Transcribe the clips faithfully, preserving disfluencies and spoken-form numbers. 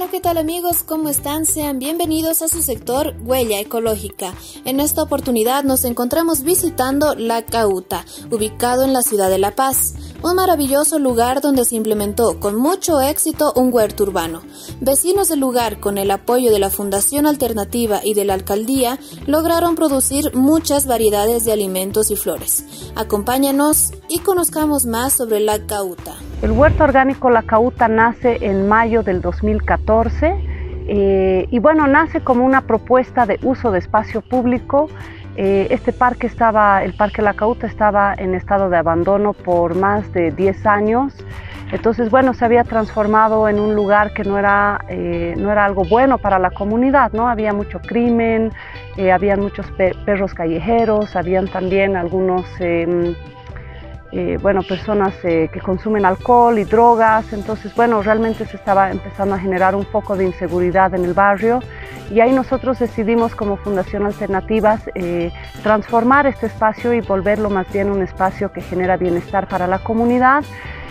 Bueno, ¿qué tal amigos? ¿Cómo están? Sean bienvenidos a su sector Huella Ecológica. En esta oportunidad nos encontramos visitando La Cauta, ubicado en la ciudad de La Paz, un maravilloso lugar donde se implementó con mucho éxito un huerto urbano. Vecinos del lugar, con el apoyo de la Fundación Alternativa y de la Alcaldía, lograron producir muchas variedades de alimentos y flores. Acompáñanos y conozcamos más sobre La Cauta. El huerto orgánico La Cauta nace en mayo del dos mil catorce eh, y bueno, nace como una propuesta de uso de espacio público. Eh, este parque estaba, el Parque La Cauta estaba en estado de abandono por más de diez años. Entonces, bueno, se había transformado en un lugar que no era, eh, no era algo bueno para la comunidad, ¿no? Había mucho crimen, eh, había muchos pe perros callejeros, habían también algunos... Eh, Eh, bueno, personas eh, que consumen alcohol y drogas. Entonces, bueno, realmente se estaba empezando a generar un poco de inseguridad en el barrio, y ahí nosotros decidimos como Fundación Alternativas eh, transformar este espacio y volverlo más bien un espacio que genera bienestar para la comunidad.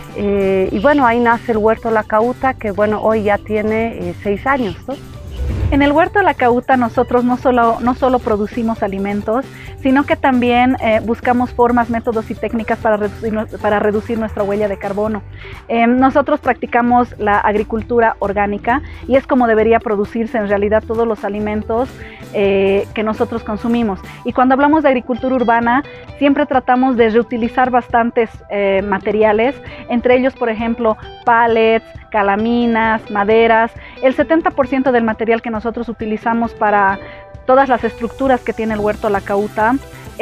Eh, y bueno, ahí nace el Huerto La Cauta, que bueno, hoy ya tiene eh, seis años, ¿no? En el Huerto La Cauta nosotros no solo, no solo producimos alimentos, sino que también eh, buscamos formas, métodos y técnicas para reducir, para reducir nuestra huella de carbono. Eh, nosotros practicamos la agricultura orgánica y es como debería producirse en realidad todos los alimentos eh, que nosotros consumimos. Y cuando hablamos de agricultura urbana, siempre tratamos de reutilizar bastantes eh, materiales, entre ellos, por ejemplo, pallets, calaminas, maderas. El setenta por ciento del material que nosotros utilizamos para todas las estructuras que tiene el Huerto La Cauta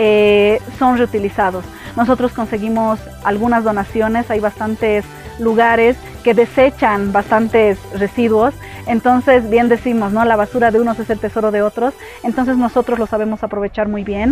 eh, son reutilizados. Nosotros conseguimos algunas donaciones, hay bastantes lugares que desechan bastantes residuos, entonces bien decimos, ¿no? La basura de unos es el tesoro de otros, entonces nosotros lo sabemos aprovechar muy bien.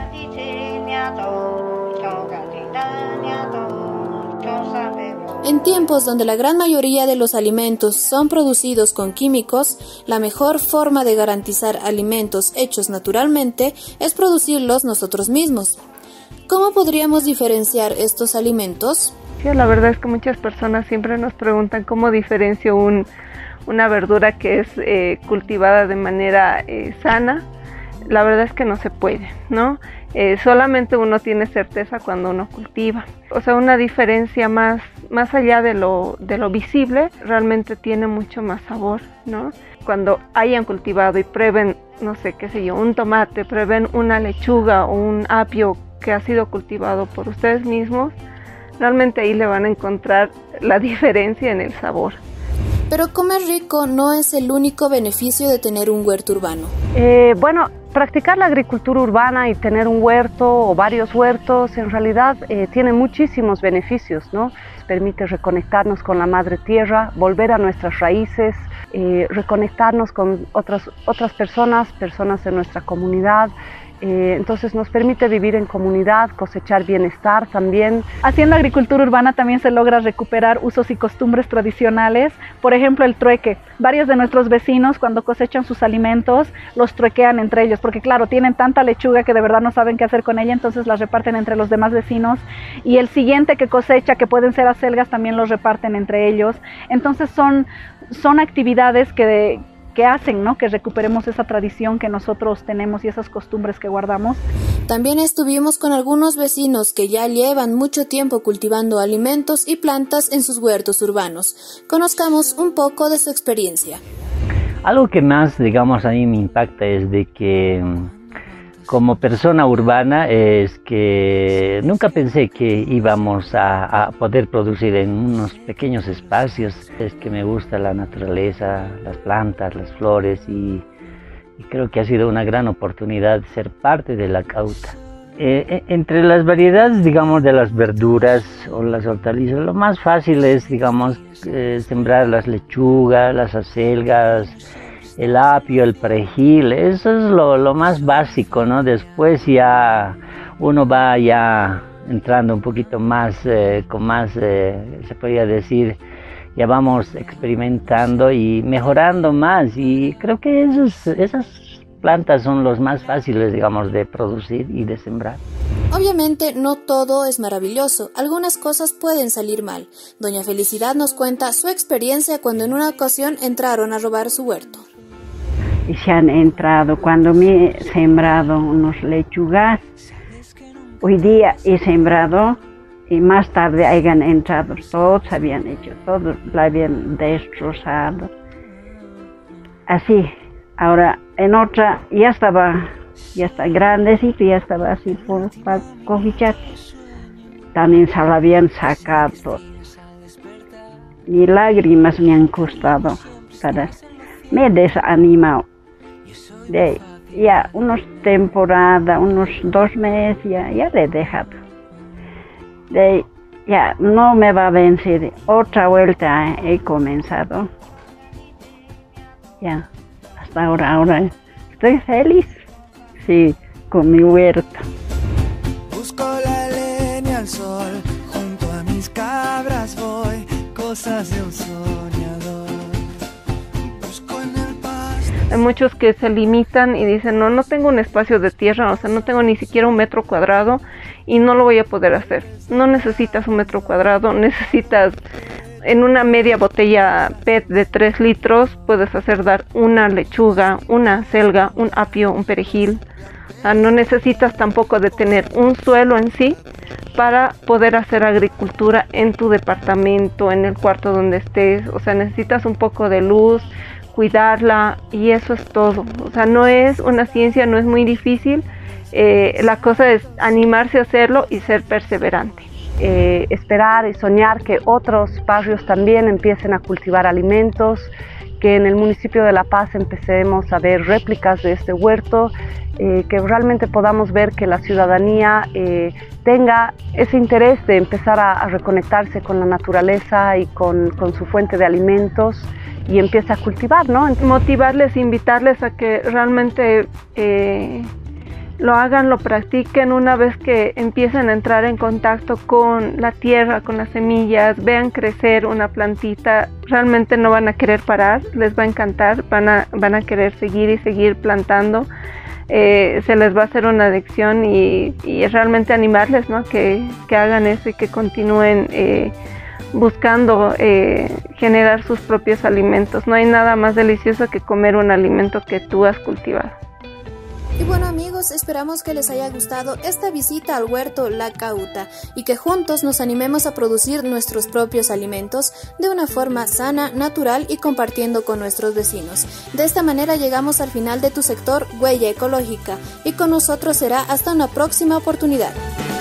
En tiempos donde la gran mayoría de los alimentos son producidos con químicos, la mejor forma de garantizar alimentos hechos naturalmente es producirlos nosotros mismos. ¿Cómo podríamos diferenciar estos alimentos? Sí, la verdad es que muchas personas siempre nos preguntan cómo diferencio un, una verdura que es eh, cultivada de manera eh, sana. La verdad es que no se puede, ¿no? Eh, solamente uno tiene certeza cuando uno cultiva. O sea, una diferencia más, más allá de lo, de lo visible, realmente tiene mucho más sabor, ¿no? Cuando hayan cultivado y prueben, no sé, qué sé yo, un tomate, prueben una lechuga o un apio que ha sido cultivado por ustedes mismos, realmente ahí le van a encontrar la diferencia en el sabor. Pero comer rico no es el único beneficio de tener un huerto urbano. Eh, bueno, practicar la agricultura urbana y tener un huerto o varios huertos en realidad eh, tiene muchísimos beneficios, ¿no? Nos permite reconectarnos con la madre tierra, volver a nuestras raíces, eh, reconectarnos con otras, otras personas, personas de nuestra comunidad. Eh, entonces nos permite vivir en comunidad, cosechar bienestar también. Haciendo agricultura urbana también se logra recuperar usos y costumbres tradicionales, por ejemplo el trueque. Varios de nuestros vecinos cuando cosechan sus alimentos los truequean entre ellos, porque claro, tienen tanta lechuga que de verdad no saben qué hacer con ella, entonces las reparten entre los demás vecinos, y el siguiente que cosecha, que pueden ser acelgas, también los reparten entre ellos. Entonces son, son actividades que... De, que hacen, ¿no?, que recuperemos esa tradición que nosotros tenemos y esas costumbres que guardamos. También estuvimos con algunos vecinos que ya llevan mucho tiempo cultivando alimentos y plantas en sus huertos urbanos. Conozcamos un poco de su experiencia. Algo que más, digamos, a mí me impacta es de que como persona urbana es que nunca pensé que íbamos a, a poder producir en unos pequeños espacios. Es que me gusta la naturaleza, las plantas, las flores, y, y creo que ha sido una gran oportunidad ser parte de La Cauta. Eh, entre las variedades, digamos, de las verduras o las hortalizas, lo más fácil es, digamos, eh, sembrar las lechugas, las acelgas, el apio, el perejil. Eso es lo, lo más básico, ¿no? Después ya uno va ya entrando un poquito más, eh, con más, eh, se podría decir, ya vamos experimentando y mejorando más, y creo que esos, esas plantas son los más fáciles, digamos, de producir y de sembrar. Obviamente no todo es maravilloso, algunas cosas pueden salir mal. Doña Felicidad nos cuenta su experiencia cuando en una ocasión entraron a robar su huerto. Y se han entrado, cuando me he sembrado unos lechugas, hoy día he sembrado y más tarde hayan entrado, todos habían hecho, todos la habían destrozado. Así, ahora en otra ya estaba, ya está grandecito, ya estaba así por para cosechar. También se la habían sacado. Ni lágrimas me han costado, para, me he desanimado. De ya unos temporadas, unos dos meses, ya, ya le he dejado. De ya no me va a vencer, otra vuelta he comenzado. Ya, hasta ahora, ahora estoy feliz, sí, con mi huerta. Busco la leña al sol, junto a mis cabras voy, cosas de un soñador. Busco en el pasto. Hay muchos que se limitan y dicen, no, no tengo un espacio de tierra, o sea, no tengo ni siquiera un metro cuadrado y no lo voy a poder hacer. No necesitas un metro cuadrado, necesitas... En una media botella P E T de tres litros puedes hacer dar una lechuga, una selga, un apio, un perejil. O sea, no necesitas tampoco de tener un suelo en sí para poder hacer agricultura en tu departamento, en el cuarto donde estés. O sea, necesitas un poco de luz, cuidarla y eso es todo. O sea, no es una ciencia, no es muy difícil. Eh, la cosa es animarse a hacerlo y ser perseverante. Eh, esperar y soñar que otros barrios también empiecen a cultivar alimentos, que en el municipio de La Paz empecemos a ver réplicas de este huerto, eh, que realmente podamos ver que la ciudadanía eh, tenga ese interés de empezar a, a reconectarse con la naturaleza y con, con su fuente de alimentos y empiece a cultivar, ¿no? Motivarles, invitarles a que realmente eh, lo hagan, lo practiquen una vez que empiecen a entrar en contacto con la tierra, con las semillas, vean crecer una plantita, realmente no van a querer parar, les va a encantar, van a, van a querer seguir y seguir plantando, eh, se les va a hacer una adicción y, y realmente animarles, ¿no? que, que hagan eso y que continúen eh, buscando eh, generar sus propios alimentos. No hay nada más delicioso que comer un alimento que tú has cultivado. Y bueno amigos, esperamos que les haya gustado esta visita al huerto La Cauta y que juntos nos animemos a producir nuestros propios alimentos de una forma sana, natural y compartiendo con nuestros vecinos. De esta manera llegamos al final de tu sector Huella Ecológica y con nosotros será hasta una próxima oportunidad.